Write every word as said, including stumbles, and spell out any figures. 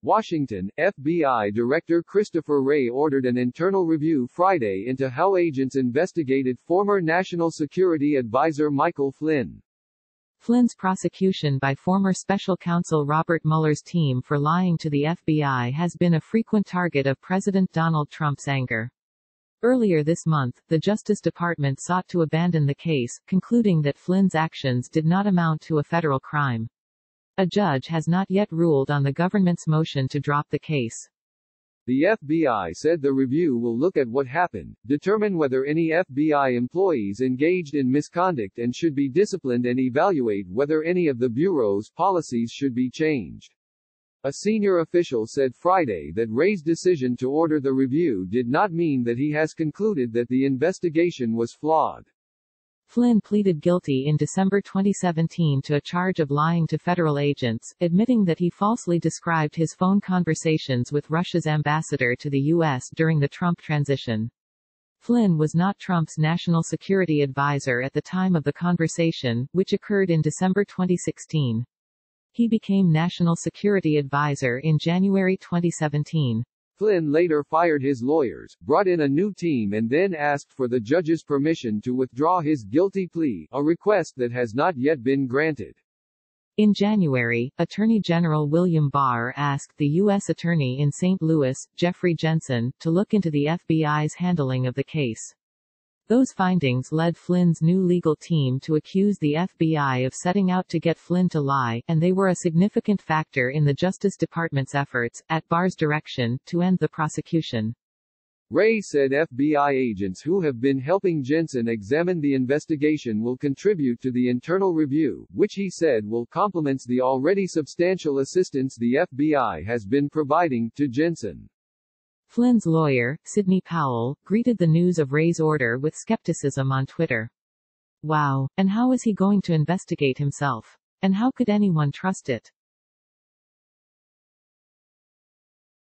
Washington, F B I Director Christopher Wray ordered an internal review Friday into how agents investigated former National Security Advisor Michael Flynn. Flynn's prosecution by former special counsel Robert Mueller's team for lying to the F B I has been a frequent target of President Donald Trump's anger. Earlier this month, the Justice Department sought to abandon the case, concluding that Flynn's actions did not amount to a federal crime. A judge has not yet ruled on the government's motion to drop the case. The F B I said the review will look at what happened, determine whether any F B I employees engaged in misconduct and should be disciplined, and evaluate whether any of the Bureau's policies should be changed. A senior official said Friday that Wray's decision to order the review did not mean that he has concluded that the investigation was flawed. Flynn pleaded guilty in December twenty seventeen to a charge of lying to federal agents, admitting that he falsely described his phone conversations with Russia's ambassador to the U S during the Trump transition. Flynn was not Trump's national security advisor at the time of the conversation, which occurred in December twenty sixteen. He became national security advisor in January twenty seventeen. Flynn later fired his lawyers, brought in a new team, and then asked for the judge's permission to withdraw his guilty plea, a request that has not yet been granted. In January, Attorney General William Barr asked the U S Attorney in Saint Louis, Jeffrey Jensen, to look into the F B I's handling of the case. Those findings led Flynn's new legal team to accuse the F B I of setting out to get Flynn to lie, and they were a significant factor in the Justice Department's efforts, at Barr's direction, to end the prosecution. Wray said F B I agents who have been helping Jensen examine the investigation will contribute to the internal review, which he said will complement the already substantial assistance the F B I has been providing to Jensen. Flynn's lawyer, Sidney Powell, greeted the news of Wray's order with skepticism on Twitter. Wow, and how is he going to investigate himself? And how could anyone trust it?